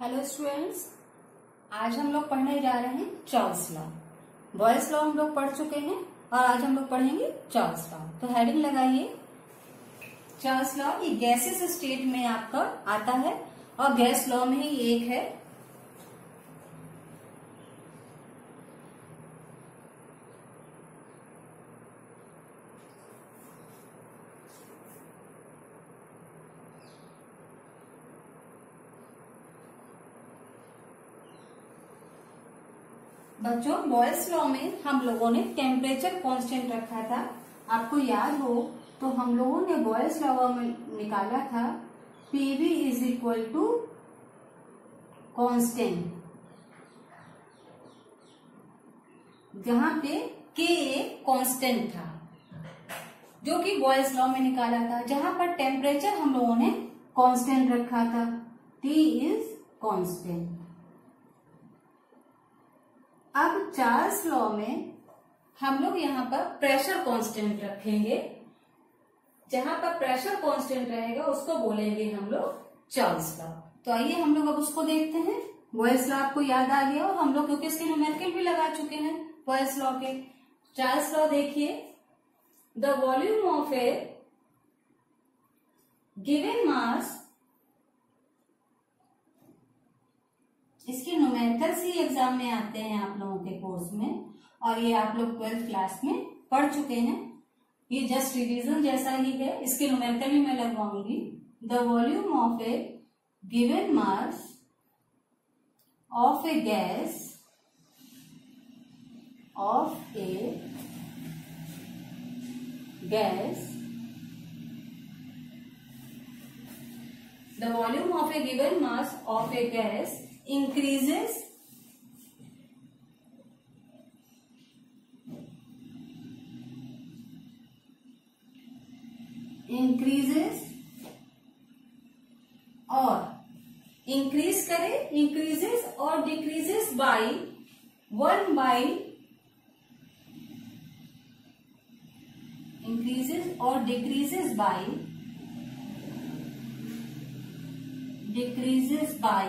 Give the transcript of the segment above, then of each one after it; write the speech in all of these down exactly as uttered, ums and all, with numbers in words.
Hello students, आज हम लोग पढ़ने जा रहे हैं चार्ल्स लॉ। बॉयल्स लॉ हम लोग पढ़ चुके हैं और आज हम लोग पढ़ेंगे चार्ल्स लॉ। तो हेडिंग लगाइए, चार्ल्स लॉ। ये गैसेस स्टेट में आपका आता है और गैस लॉ में ही एक है। बच्चों, बॉयल्स लॉ में हम लोगों ने टेम्परेचर कांस्टेंट रखा था। आपको याद हो तो हम लोगों ने बॉयल्स लॉ में निकाला था PV is equal to constant, जहां पे के एक कांस्टेंट था जो कि बॉयल्स लॉ में निकाला था, जहां पर टेम्परेचर हम लोगों ने कांस्टेंट रखा था, टी इज कांस्टेंट। अब चार्ल्स लॉ में हम लोग यहाँ पर प्रेशर कांस्टेंट रखेंगे। जहां पर प्रेशर कांस्टेंट रहेगा उसको बोलेंगे हम लोग चार्ल्स लॉ। तो आइए हम लोग अब उसको देखते हैं। बॉयल्स लॉ आपको याद आ गया और हम लोग क्योंकि इसके न्यूमेरिकल भी लगा चुके हैं बॉयल्स लॉ के। चार्ल्स लॉ देखिए, the volume of a given mass, इसके न्यूमेरिकल्स ही एग्जाम में आते हैं आप लोगों के कोर्स में, और ये आप लोग ट्वेल्थ क्लास में पढ़ चुके हैं। ये जस्ट रिवीजन जैसा ही है, इसके न्यूमेरिकल भी मैं लगवाऊंगी। The volume of a given mass of a gas of a gas the volume of a given mass of a gas increases increases और increase करे increases और decreases by one by increases और decreases by decreases by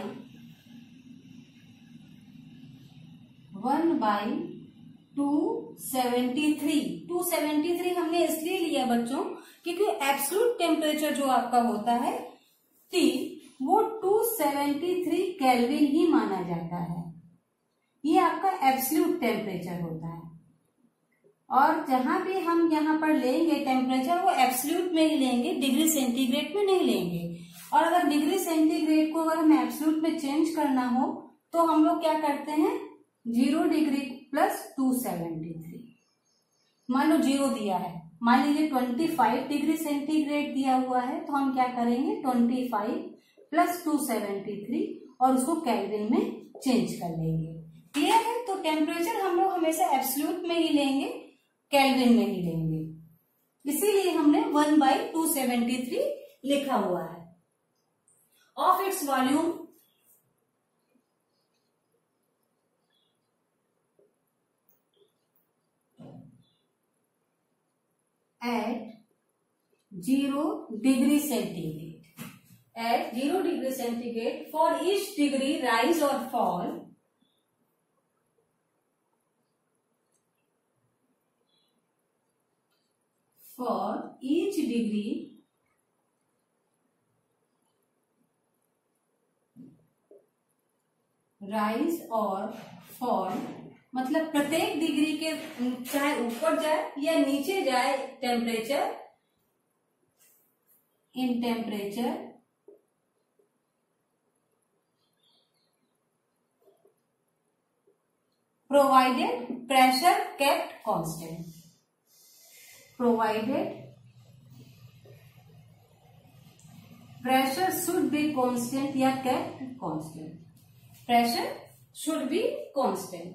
one by two seventy three. Two seventy three हमने इसलिए लिया बच्चों क्योंकि absolute temperature जो आपका होता है टी, वो टू सेवेंटी थ्री केल्विन ही माना जाता है। ये आपका एब्सोल्यूट टेम्परेचर होता है और जहां भी हम यहाँ पर लेंगे टेम्परेचर, वो एब्सोल्यूट में ही लेंगे, डिग्री सेंटीग्रेड में नहीं लेंगे। और अगर डिग्री सेंटीग्रेड को अगर हमें एब्सोल्यूट में चेंज करना हो तो हम लोग क्या करते हैं, zero degree plus two seventy three. मान लो जीरो दिया है, मान लीजिए ट्वेंटी फाइव डिग्री सेंटीग्रेड दिया हुआ है, तो हम क्या करेंगे twenty five plus two seventy three और उसको केल्विन में चेंज कर लेंगे। क्लियर है? तो टेम्परेचर हम लोग हमेशा एब्सोल्यूट में ही लेंगे, केल्विन में ही लेंगे, इसीलिए हमने one by two seventy three लिखा हुआ है। Of its volume at zero degree centigrade, at zero degree centigrade, for each degree rise or fall, for each degree rise or fall, मतलब प्रत्येक डिग्री के चाहे ऊपर जाए या नीचे जाए temperature, in temperature provided pressure kept constant, provided pressure should be constant या kept constant, pressure should be constant,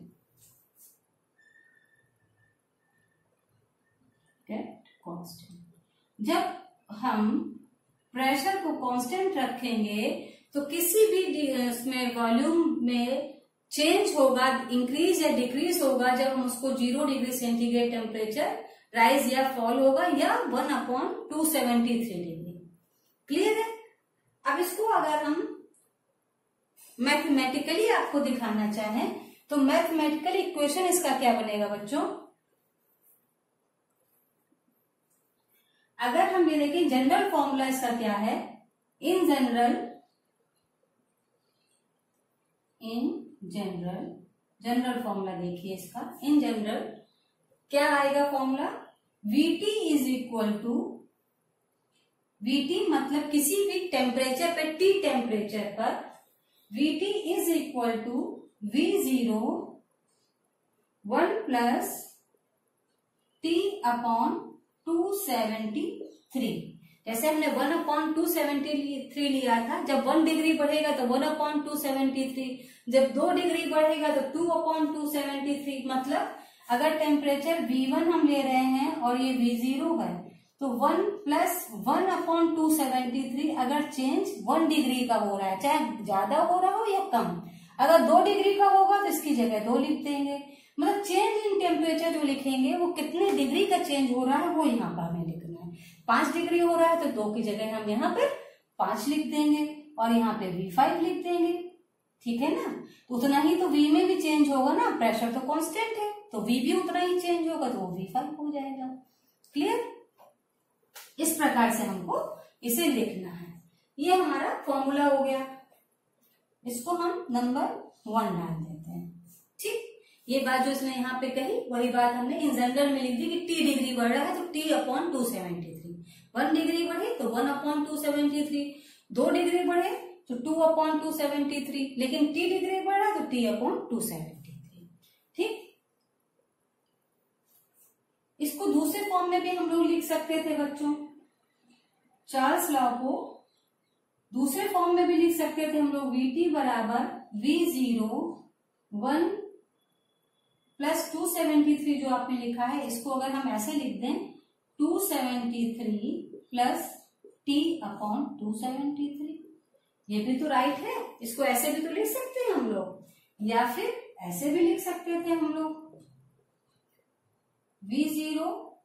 constant. जब हम प्रेशर को कांस्टेंट रखेंगे तो किसी भी उसमें वॉल्यूम में चेंज होगा, इंक्रीज या डिक्रीज होगा, जब हम उसको zero degree centigrade temperature rise या फॉल होगा, या one upon two seventy three degree. Clear है? अब इसको अगर हम मैथमेटिकली आपको दिखाना चाहें तो मैथमेटिकल इक्वेशन इसका क्या बनेगा बच्चों? अगर हम ये देखें जनरल फॉर्मूला इसका क्या है, in general in general general formula देखिए इसका, इन जनरल क्या आएगा formula? VT is equal to, VT मतलब किसी भी टेम्परेचर पे, टी टेम्परेचर पर VT is equal to V zero one plus T upon two seventy three. जैसे हमने one upon two seventy three लिया था, जब वन डिग्री बढ़ेगा तो one upon two seventy three, जब दो डिग्री बढ़ेगा तो two upon two seventy three. मतलब अगर टेम्परेचर वी वन हम ले रहे हैं और ये वी जीरो है तो one plus one upon two seventy three अगर चेंज वन डिग्री का हो रहा है, चाहे ज्यादा हो रहा हो या कम, अगर दो डिग्री का होगा तो इसकी जगह दो लिख देंगे। मतलब चेंज इन टेम्परेचर जो लिखेंगे वो कितने डिग्री का चेंज हो रहा है वो यहाँ पर हमें लिखना है। पांच डिग्री हो रहा है तो दो की जगह हम यहाँ पे पांच लिख देंगे और यहाँ पे वी फाइव लिख देंगे, ठीक है ना। उतना ही तो वी में भी चेंज होगा ना, प्रेशर तो कांस्टेंट है तो वी भी उतना ही चेंज होगा तो वो वी फाइव हो जाएगा। क्लियर? इस प्रकार से हमको इसे लिखना है। ये हमारा फॉर्मूला हो गया, इसको हम नंबर वन डाल देते हैं। ठीक, ये बात जो इसने यहाँ पे कही वही बात हमने इन जनरल में लिख दी कि टी डिग्री बढ़ रहा है तो T upon two seventy three, one degree बढ़े तो one upon two seventy three, दो डिग्री बढ़े तो two upon two seventy three, लेकिन टी डिग्री बढ़ा तो T upon two seventy three. ठीक, इसको दूसरे फॉर्म में भी हम लोग लिख सकते थे बच्चों, चार्ल्स लॉ को दूसरे फॉर्म में भी लिख सकते थे हम लोग, वी टी बराबर V zero one plus two seventy three जो आपने लिखा है, इसको अगर हम ऐसे लिख दें two seventy three plus T upon two seventy three, ये भी तो राइट है। इसको ऐसे भी तो लिख सकते हैं हम लोग, या फिर ऐसे भी लिख सकते थे हम लोग, V zero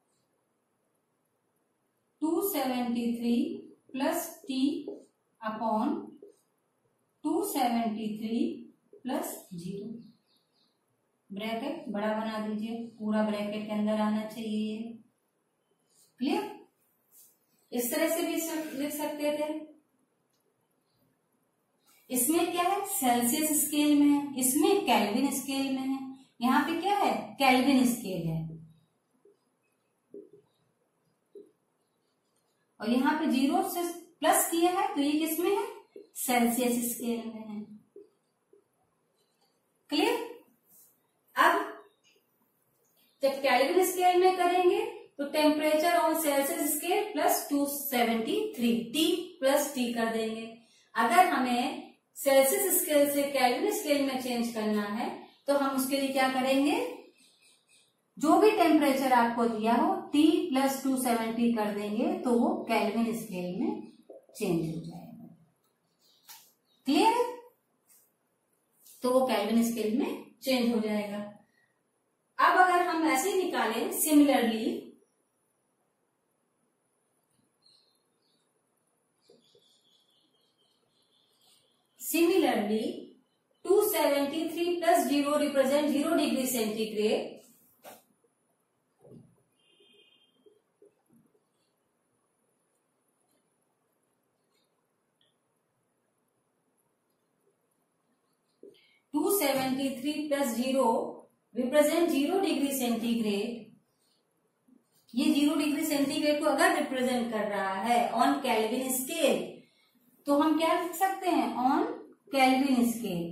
two seventy three plus T upon two seventy three plus zero. Bracket बड़ा बना दीजिए, पूरा ब्रैकेट के अंदर आना चाहिए। क्लियर? इस तरह से भी लिख सकते थे। इसमें क्या है, सेल्सियस स्केल में है, इसमें केल्विन स्केल में है। यहाँ पे क्या है, केल्विन स्केल है और यहाँ पे जीरो से प्लस किया है तो ये किसमें है, सेल्सियस स्केल में है। क्लियर? अब जब केल्विन स्केल में करेंगे तो temperature on Celsius scale plus two seventy three, T plus T कर देंगे। अगर हमें सेल्सियस स्केल से केल्विन स्केल में चेंज करना है तो हम उसके लिए क्या करेंगे, जो भी टेम्परेचर आपको दिया हो टी प्लस टू सेवेंटी कर देंगे तो वो केल्विन स्केल में चेंज हो जाएगा। क्लियर है? तो वो केल्विन स्केल में चेंज हो जाएगा। अब अगर हम ऐसे निकालें similarly, similarly two seventy three plus zero represent zero degree centigrade, two seventy three plus zero represent zero degree centigrade. ये जीरो डिग्री सेंटीग्रेड को अगर रिप्रेजेंट कर रहा है ऑन केल्विन स्केल तो हम क्या लिख सकते हैं, ऑन केल्विन स्केल।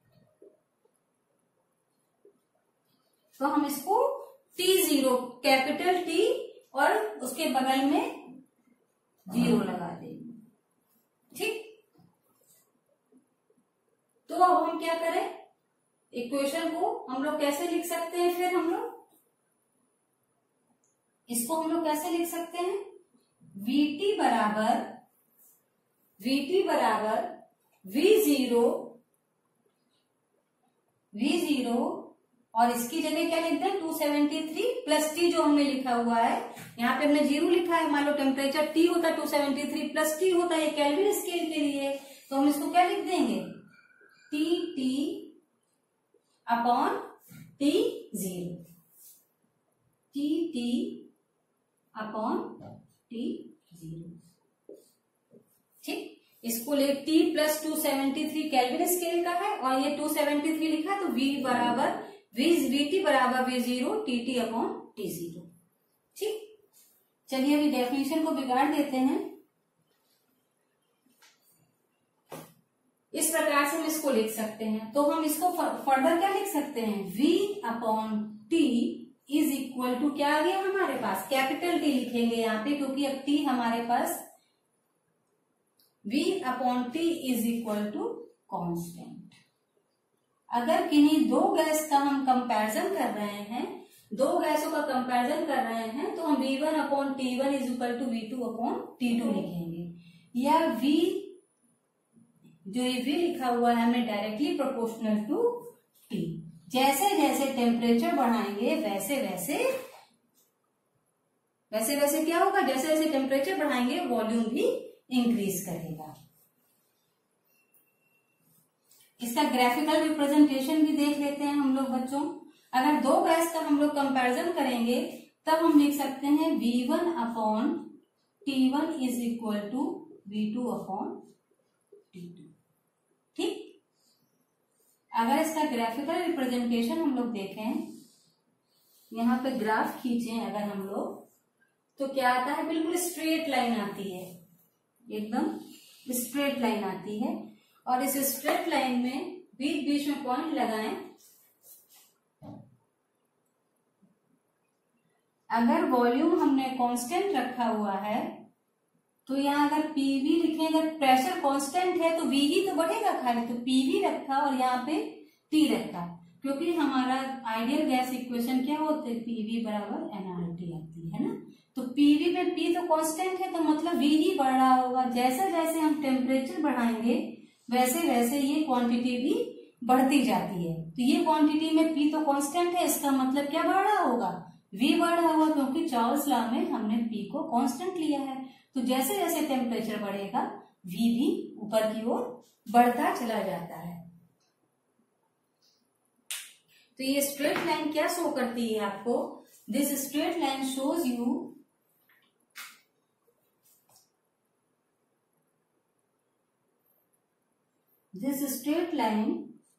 तो हम इसको टी जीरो, कैपिटल टी और उसके बगल में जीरो लगा देंगे। ठीक, तो अब हम क्या करें, इक्वेशन को हम लोग कैसे लिख सकते हैं, फिर हम लोग इसको हम लोग कैसे लिख सकते हैं, वीटी बराबर वीटी बराबर वी जीरो वी जीरो और इसकी जगह क्या लिखते हैं, two seventy three plus T जो हमने लिखा हुआ है, यहाँ पे हमने जीरो लिखा है। मान लो टेम्परेचर टी होता है, two seventy three plus T होता है केल्विन स्केल के लिए, तो हम इसको क्या लिख देंगे, T T upon T zero, T T upon T zero. ठीक, इसको ले T plus two seventy three kelvin scale का है और ये टू सेवेंटी थ्री लिखा है, तो वी बराबर वी वी टी बराबर V zero T T upon T zero. ठीक, चलिए अभी डेफिनेशन को बिगाड़ देते हैं। इस प्रकार से हम इसको लिख सकते हैं, तो हम इसको फर्दर क्या लिख सकते हैं, v upon T is equal to क्या आ गया हमारे पास, कैपिटल टी लिखेंगे यहाँ पे, क्योंकि अब टी हमारे पास v upon T is equal to constant. अगर किन्हीं दो गैस का हम कंपैरिजन कर रहे हैं, दो गैसों का कंपैरिजन कर रहे हैं, तो हम V one upon T one is equal to V two upon T two लिखेंगे, या v जो ये v लिखा हुआ है हमें डायरेक्टली प्रोपोर्शनल टू t। जैसे जैसे टेम्परेचर बढ़ाएंगे वैसे वैसे वैसे वैसे क्या होगा, जैसे जैसे टेम्परेचर बढ़ाएंगे वॉल्यूम भी इंक्रीज करेगा। इसका ग्राफिकल रिप्रेजेंटेशन भी देख लेते हैं हम लोग बच्चों। अगर दो गैस का हम लोग कंपैरिजन करेंगे तब हम लिख सकते हैं V one upon T one is equal to V two upon T two. ठीक, अगर इसका ग्राफिकल रिप्रेजेंटेशन हम लोग देखें, यहाँ पे ग्राफ खींचें अगर हम लोग, तो क्या आता है, बिल्कुल स्ट्रेट लाइन आती है, एकदम स्ट्रेट लाइन आती है। और इस स्ट्रेट लाइन में बीच बीच में पॉइंट लगाएं। अगर वॉल्यूम हमने कांस्टेंट रखा हुआ है तो यहाँ अगर पीवी लिखें, अगर प्रेशर कांस्टेंट है तो वी ही तो बढ़ेगा खाली, तो पीवी रखा और यहाँ पे टी रखा, क्योंकि हमारा आइडियल गैस इक्वेशन क्या होते हैं, पीवी बराबर एनआरटी आती है ना। तो पीवी में पी तो कांस्टेंट है, तो मतलब वी ही बढ़ रहा होगा। जैसे जैसे हम टेम्परेचर बढ़ाएंगे वैसे वैसे ये क्वांटिटी भी बढ़ती जाती है। तो ये क्वांटिटी में पी तो कांस्टेंट है, इसका मतलब क्या बढ़ रहा होगा, वी बढ़ रहा होगा, क्योंकि चार्ल्स लॉ में हमने पी को कांस्टेंट लिया है। तो जैसे जैसे टेम्परेचर बढ़ेगा वी भी ऊपर की ओर बढ़ता चला जाता है। तो ये स्ट्रेट लाइन क्या शो करती है आपको, this straight line shows you this straight line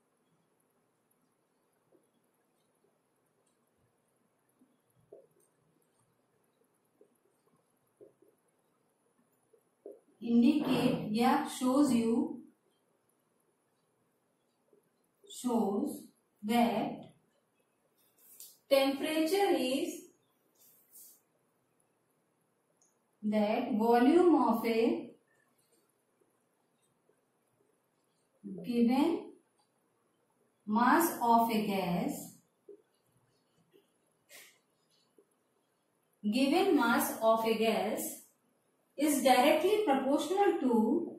indicate yeah shows you shows that temperature is that volume of a given mass of a gas given mass of a gas is directly proportional to,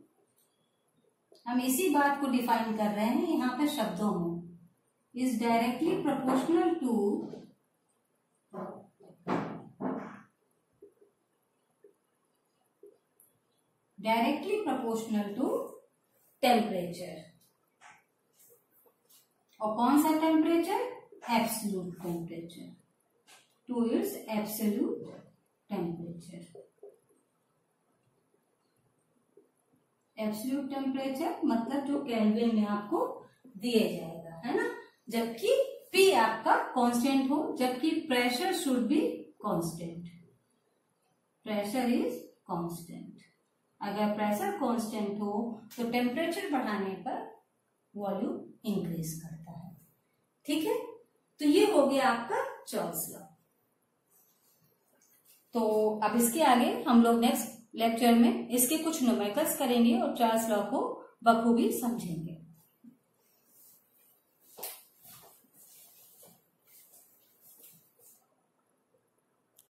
हम इसी बात को define कर रहे हैं यहाँ पे शब्दों में, is directly proportional to directly proportional to temperature। और कौन सा temperature, absolute temperature, to its absolute temperature. Absolute temperature मतलब जो केल्विन में आपको दिए जाएगा, है ना, जबकि P आपका कांस्टेंट हो, जबकि pressure should be constant, pressure is constant. अगर प्रेशर कांस्टेंट हो तो टेम्परेचर बढ़ाने पर वॉल्यूम इंक्रीज करता है। ठीक है, तो ये हो गया आपका चार्ल्स लॉ। तो अब इसके आगे हम लोग नेक्स्ट लेक्चर में इसके कुछ न्यूमेरिकल्स करेंगे और चार्ल्स लॉ को बखूबी समझेंगे।